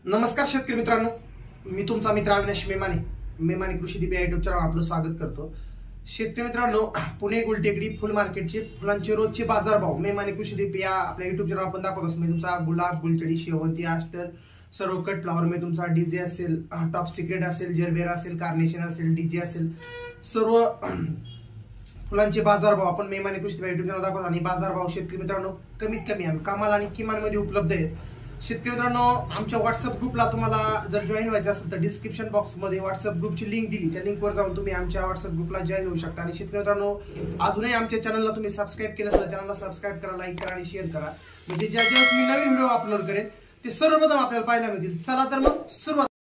नमस्कार शेतकरी मित्रांनो, मी तुमचा मित्र अविनाश मेमाने कृषी दीप या युट्यूब चॅनल आपलं स्वागत करतो। शेतकरी मित्रांनो, पुणे गुलटेकडी फुल मार्केटचे फुलांचे रोजचे बाजारभाव मेमाने कृषी दीप या आपल्या युट्यूब चॅनल आपण दाखवत असतो। तुमचा गुलाब, गुलचडी, शेवंती, अस्टर, सर्व कट फ्लावर मध्ये तुमचा डीजे असेल, टॉप सिक्रेट असेल, जरबेरा असेल, कार्नेशन असेल, डीजे असेल, सर्व फुलांचे बाजारभाव आपण मेमाने कृषी दीप या युट्यूब चॅनल दाखवतो। आणि बाजारभाव शेतकरी मित्रांनो कमीत कमी आणि कमाल आणि किमान मध्ये उपलब्ध आहेत। शेतकरी मित्रांनो, आमच्या व्हॉट्सअप ग्रुपला तुम्हाला जर जॉईन व्हायचं असेल तर डिस्क्रिप्शन बॉक्स मध्ये व्हॉट्सअप ग्रुपची लिंक दिली, त्या लिंकवर जाऊन तुम्ही आमच्या व्हॉट्सअप ग्रुपला जॉईन होऊ शकता। आणि शेतकरी मित्रांनो, अजूनही आमच्या चॅनलला तुम्ही सबस्क्राईब केलं तर चॅनलला सबस्क्राईब करा, लाईक करा आणि शेअर करा, म्हणजे ज्या ज्या मी नवीन व्हिडिओ अपलोड करेन ते सर्वप्रथम आपल्याला पाहायला मिळतील। चला तर मग सुरुवात